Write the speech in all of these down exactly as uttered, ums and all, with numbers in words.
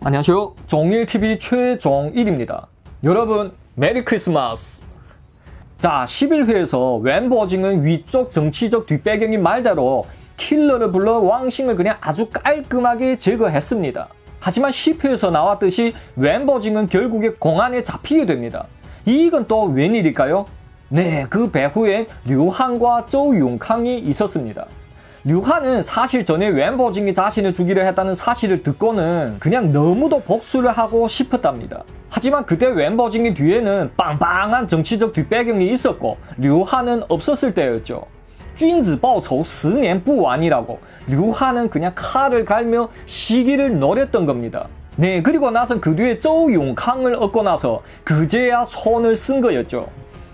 안녕하세요. 종일티비 최종일입니다. 여러분 메리 크리스마스. 자, 십일 회에서 웬버징은 위쪽 정치적 뒷배경인 말대로 킬러를 불러 왕싱을 그냥 아주 깔끔하게 제거했습니다. 하지만 십 회에서 나왔듯이 웬버징은 결국에 공안에 잡히게 됩니다. 이건 또 웬일일까요? 네, 그 배후엔 류한과 조용캉이 있었습니다. 류한은 사실 전에 웬버징이 자신을 죽이려 했다는 사실을 듣고는 그냥 너무도 복수를 하고 싶었답니다. 하지만 그때 웬버징이 뒤에는 빵빵한 정치적 뒷배경이 있었고 류한은 없었을 때였죠. 君子报仇十年不晚이라고 류한은 그냥 칼을 갈며 시기를 노렸던 겁니다. 네, 그리고 나선 그 뒤에 조용캉을 얻고 나서 그제야 손을 쓴 거였죠.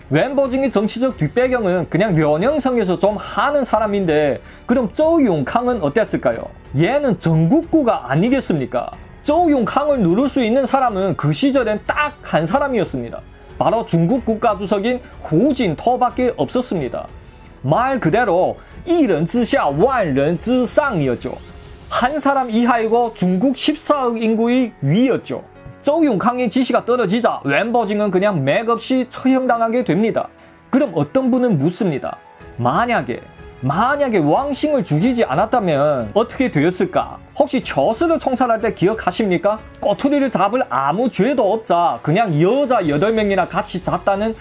웬버징의 정치적 뒷배경은 그냥 련영성에서 좀 하는 사람인데 그럼 조용캉은 어땠을까요? 얘는 전국구가 아니겠습니까? 조용캉을 누를 수 있는 사람은 그 시절엔 딱 한 사람이었습니다. 바로 중국 국가주석인 후진토밖에 없었습니다. 말 그대로 이人之下万人之上이었죠. 한 사람 이하이고 중국 십사억 인구의 위였죠. 조용캉의 지시가 떨어지자 웬버징은 그냥 맥없이 처형당하게 됩니다. 그럼 어떤 분은 묻습니다. 만약에 만약에 왕싱을 죽이지 않았다면 어떻게 되었을까? 혹시 저스를 총살할 때 기억하십니까? 꼬투리를 잡을 아무 죄도 없자 그냥 여자 여덟 명이나 같이 잤다는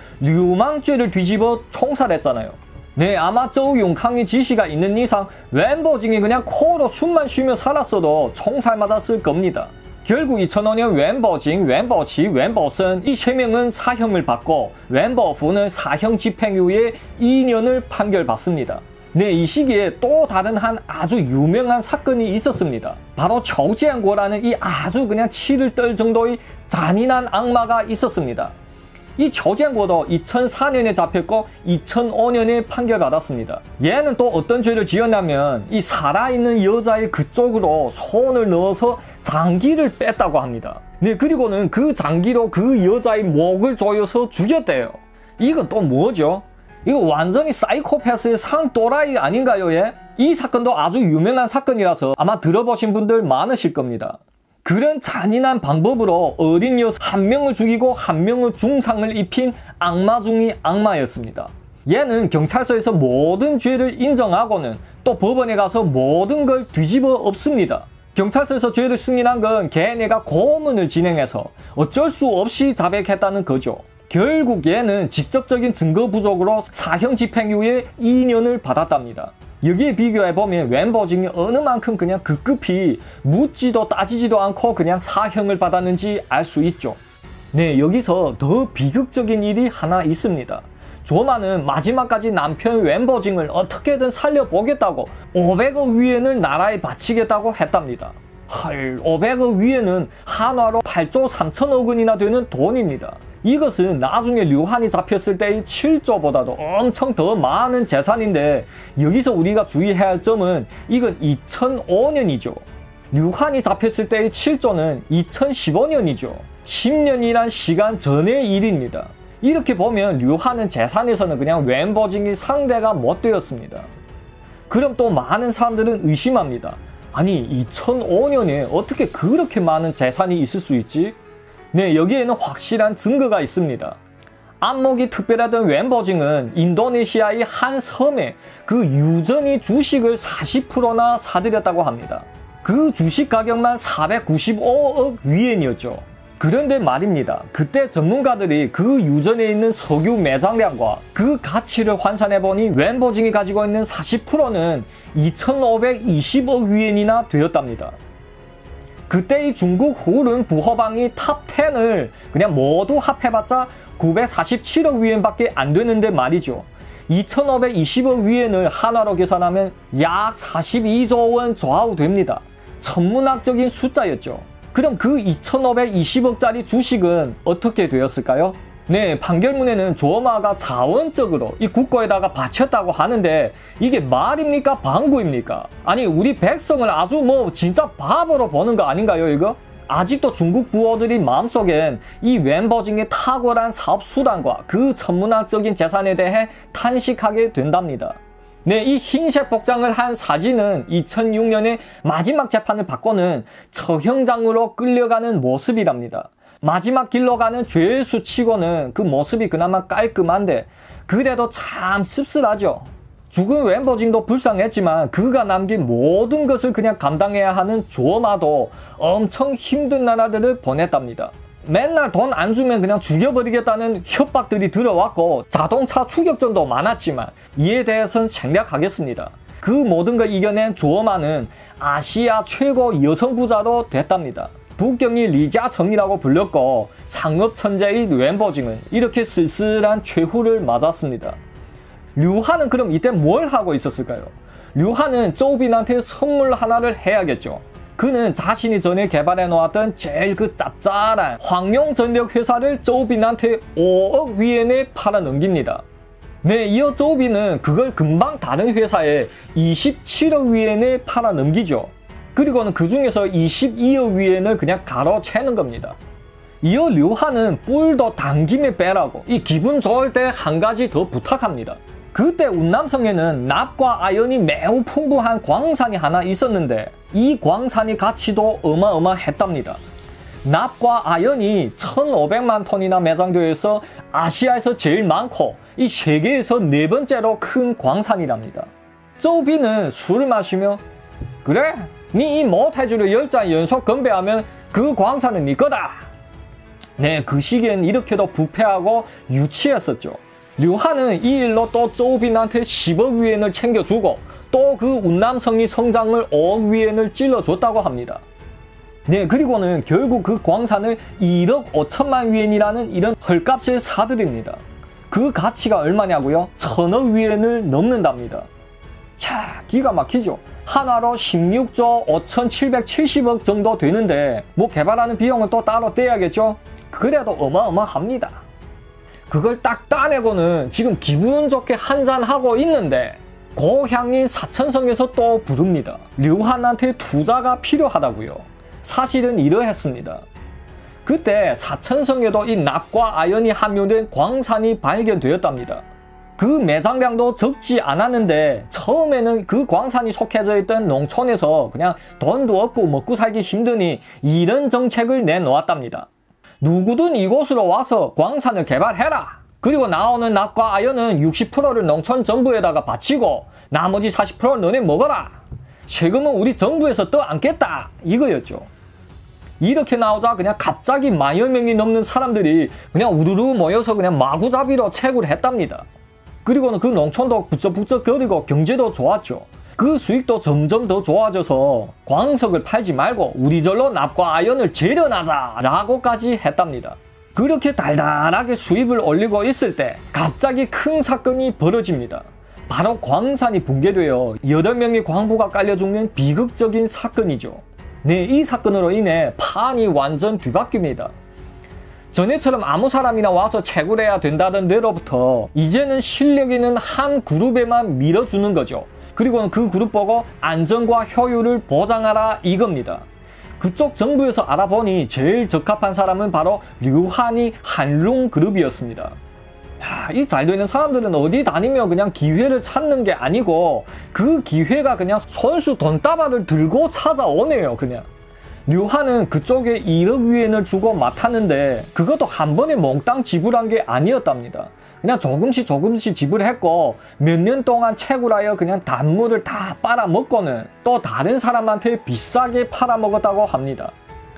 류망죄를 뒤집어 총살했잖아요. 네, 아마 조용캉의 지시가 있는 이상 웬버징이 그냥 코로 숨만 쉬며 살았어도 총살맞았을 겁니다. 결국 이천오 년 웬버징, 웬버치, 웬버슨 이 세 명은 사형을 받고 웬버후는 사형 집행유예 이 년을 판결받습니다. 네, 이 시기에 또 다른 한 아주 유명한 사건이 있었습니다. 바로 초지안고라는 이 아주 그냥 치를 떨 정도의 잔인한 악마가 있었습니다. 이 초지안고도 이천사 년에 잡혔고 이천오 년에 판결받았습니다. 얘는 또 어떤 죄를 지었냐면 이 살아있는 여자의 그쪽으로 손을 넣어서 장기를 뺐다고 합니다. 네, 그리고는 그 장기로 그 여자의 목을 조여서 죽였대요. 이건 또 뭐죠? 이거 완전히 사이코패스의 상또라이 아닌가요, 얘? 이 사건도 아주 유명한 사건이라서 아마 들어보신 분들 많으실 겁니다. 그런 잔인한 방법으로 어린 여성 한 명을 죽이고 한 명을 중상을 입힌 악마 중의 악마였습니다. 얘는 경찰서에서 모든 죄를 인정하고는 또 법원에 가서 모든 걸 뒤집어 엎습니다. 경찰서에서 죄를 승인한 건 걔네가 고문을 진행해서 어쩔 수 없이 자백했다는 거죠. 결국 얘는 직접적인 증거 부족으로 사형 집행유예 이 년을 받았답니다. 여기에 비교해보면 웬버징이 어느 만큼 그냥 급급히 묻지도 따지지도 않고 그냥 사형을 받았는지 알 수 있죠. 네, 여기서 더 비극적인 일이 하나 있습니다. 조마는 마지막까지 남편 웬버징을 어떻게든 살려보겠다고 오백억 위엔을 나라에 바치겠다고 했답니다. 헐, 오백억 위엔은 한화로 팔조 삼천억 원이나 되는 돈입니다. 이것은 나중에 류한이 잡혔을 때의 칠조보다도 엄청 더 많은 재산인데 여기서 우리가 주의해야 할 점은 이건 이천오 년이죠. 류한이 잡혔을 때의 칠조는 이천십오 년이죠. 십 년이란 시간 전의 일입니다. 이렇게 보면 류한은 재산에서는 그냥 웬버징이 상대가 못 되었습니다. 그럼 또 많은 사람들은 의심합니다. 아니, 이천오 년에 어떻게 그렇게 많은 재산이 있을 수 있지? 네, 여기에는 확실한 증거가 있습니다. 안목이 특별하던 웬버징은 인도네시아의 한 섬에 그 유전이 주식을 사십 퍼센트나 사들였다고 합니다. 그 주식 가격만 사백구십오억 위엔이었죠. 그런데 말입니다. 그때 전문가들이 그 유전에 있는 석유 매장량과 그 가치를 환산해보니 웬버징이 가지고 있는 사십 퍼센트는 이천오백이십억 위엔이나 되었답니다. 그때의 중국 후른 부호방이 탑 텐을 그냥 모두 합해봤자 구백사십칠억 위엔밖에 안 되는데 말이죠. 이천오백이십억 위엔을 한화로 계산하면 약 사십이조 원 좌우됩니다. 천문학적인 숫자였죠. 그럼 그 이천오백이십억짜리 주식은 어떻게 되었을까요? 네, 판결문에는 조마가 자원적으로 이 국고에다가 바쳤다고 하는데 이게 말입니까? 방구입니까? 아니, 우리 백성을 아주 뭐 진짜 바보로 보는 거 아닌가요, 이거? 아직도 중국 부호들이 마음속엔 이 웬버징의 탁월한 사업 수단과 그 천문학적인 재산에 대해 탄식하게 된답니다. 네, 이 흰색 복장을 한 사진은 이천육 년에 마지막 재판을 받고는 처형장으로 끌려가는 모습이랍니다. 마지막 길로 가는 죄수 치고는 그 모습이 그나마 깔끔한데 그래도 참 씁쓸하죠. 죽은 웬버징도 불쌍했지만 그가 남긴 모든 것을 그냥 감당해야 하는 조마도 엄청 힘든 나라들을 보냈답니다. 맨날 돈 안 주면 그냥 죽여버리겠다는 협박들이 들어왔고 자동차 추격전도 많았지만 이에 대해서는 생략하겠습니다. 그 모든 걸 이겨낸 조마는 아시아 최고 여성 부자로 됐답니다. 북경이 리자정이라고 불렸고 상업천재인 웬버징은 이렇게 쓸쓸한 최후를 맞았습니다. 류하는 그럼 이때 뭘 하고 있었을까요? 류하는 쪼우빈한테 선물 하나를 해야겠죠. 그는 자신이 전에 개발해 놓았던 제일 그 짭짤한 황룡전력 회사를 쪼우빈한테 오억 위엔에 팔아 넘깁니다. 네, 이어 쪼우빈은 그걸 금방 다른 회사에 이십칠억 위엔에 팔아 넘기죠. 그리고는 그 중에서 이십이억 위엔을 그냥 가로채는 겁니다. 이어 류하는 뿔도 당김에 빼라고 이 기분 좋을 때 한 가지 더 부탁합니다. 그때 운남성에는 납과 아연이 매우 풍부한 광산이 하나 있었는데 이 광산의 가치도 어마어마했답니다. 납과 아연이 천오백만 톤이나 매장되어 있어 아시아에서 제일 많고 이 세계에서 네 번째로 큰 광산이랍니다. 쪼우빈은 술을 마시며 그래? 니 이 모태주를 열 잔 연속 건배하면 그 광산은 니 거다. 네, 그 시기엔 이렇게도 부패하고 유치했었죠. 류하는 이 일로 또 쪼우빈한테 십억 위엔을 챙겨주고 또 그 운남성이 성장을 오억 위엔을 찔러줬다고 합니다. 네, 그리고는 결국 그 광산을 일억 오천만 위엔이라는 이런 헐값에 사들입니다. 그 가치가 얼마냐고요? 천억 위엔을 넘는답니다. 야, 기가 막히죠. 한화로 십육조 오천칠백칠십억 정도 되는데 뭐 개발하는 비용은 또 따로 떼야겠죠? 그래도 어마어마합니다. 그걸 딱 따내고는 지금 기분 좋게 한잔하고 있는데 고향인 사천성에서 또 부릅니다. 류한한테 투자가 필요하다고요. 사실은 이러했습니다. 그때 사천성에도 이 납과 아연이 함유된 광산이 발견되었답니다. 그 매장량도 적지 않았는데 처음에는 그 광산이 속해져 있던 농촌에서 그냥 돈도 없고 먹고 살기 힘드니 이런 정책을 내놓았답니다. 누구든 이곳으로 와서 광산을 개발해라. 그리고 나오는 납과 아연은 육십 퍼센트를 농촌 정부에다가 바치고 나머지 사십 퍼센트 너네 먹어라. 세금은 우리 정부에서 떠안겠다. 이거였죠. 이렇게 나오자 그냥 갑자기 만여 명이 넘는 사람들이 그냥 우르르 모여서 그냥 마구잡이로 채굴을 했답니다. 그리고는 그 농촌도 부쩍부쩍 거리고 경제도 좋았죠. 그 수익도 점점 더 좋아져서 광석을 팔지 말고 우리 절로 납과 아연을 재련하자 라고까지 했답니다. 그렇게 달달하게 수입을 올리고 있을 때 갑자기 큰 사건이 벌어집니다. 바로 광산이 붕괴되어 여덟 명의 광부가 깔려 죽는 비극적인 사건이죠. 네, 이 사건으로 인해 판이 완전 뒤바뀝니다. 전에처럼 아무 사람이나 와서 채굴해야 된다던 데로부터 이제는 실력 있는 한 그룹에만 밀어주는 거죠. 그리고는 그 그룹 보고 안전과 효율을 보장하라 이겁니다. 그쪽 정부에서 알아보니 제일 적합한 사람은 바로 류한이 한룽그룹이었습니다. 이 잘되는 사람들은 어디 다니며 그냥 기회를 찾는 게 아니고 그 기회가 그냥 손수 돈다발을 들고 찾아오네요. 그냥 류한은 그쪽에 일억 위엔을 주고 맡았는데 그것도 한 번에 몽땅 지불한 게 아니었답니다. 그냥 조금씩 조금씩 지불했고 몇 년 동안 채굴하여 그냥 단물을 다 빨아먹고는 또 다른 사람한테 비싸게 팔아먹었다고 합니다.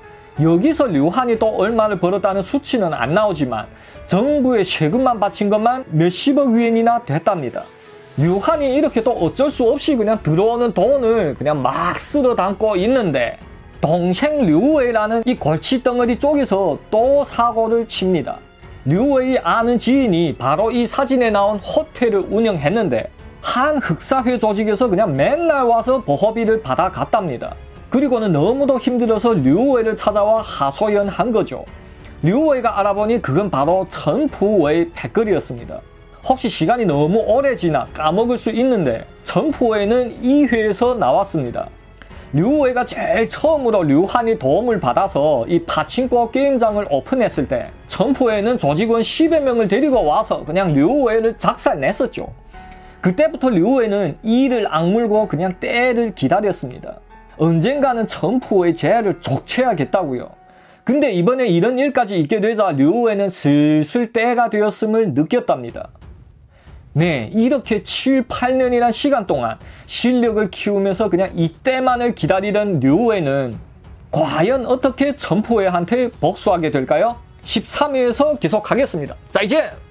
여기서 류한이 또 얼마를 벌었다는 수치는 안 나오지만 정부에 세금만 바친 것만 몇십억 위엔이나 됐답니다. 류한이 이렇게 또 어쩔 수 없이 그냥 들어오는 돈을 그냥 막 쓸어 담고 있는데 동생 류웨이라는 이 골칫덩어리 쪽에서 또 사고를 칩니다. 류웨이 아는 지인이 바로 이 사진에 나온 호텔을 운영했는데 한 흑사회 조직에서 그냥 맨날 와서 보호비를 받아갔답니다. 그리고는 너무도 힘들어서 류웨이를 찾아와 하소연한 거죠. 류웨이가 알아보니 그건 바로 천푸웨이 패거리였습니다. 혹시 시간이 너무 오래 지나 까먹을 수 있는데 천푸웨이는 이 회에서 나왔습니다. 류웨이가 제일 처음으로 류한이 도움을 받아서 이 파친코 게임장을 오픈했을 때 천푸웨이는 조직원 십여 명을 데리고 와서 그냥 류웨이를 작살냈었죠. 그때부터 류웨는 이를 악물고 그냥 때를 기다렸습니다. 언젠가는 첨푸의 재해를 족치해야겠다고요. 근데 이번에 이런 일까지 있게 되자 류웨는 슬슬 때가 되었음을 느꼈답니다. 네, 이렇게 칠, 팔 년이란 시간 동안 실력을 키우면서 그냥 이때만을 기다리던 류웨는 과연 어떻게 첨푸회한테 복수하게 될까요? 십삼 회에서 계속하겠습니다. 자, 이제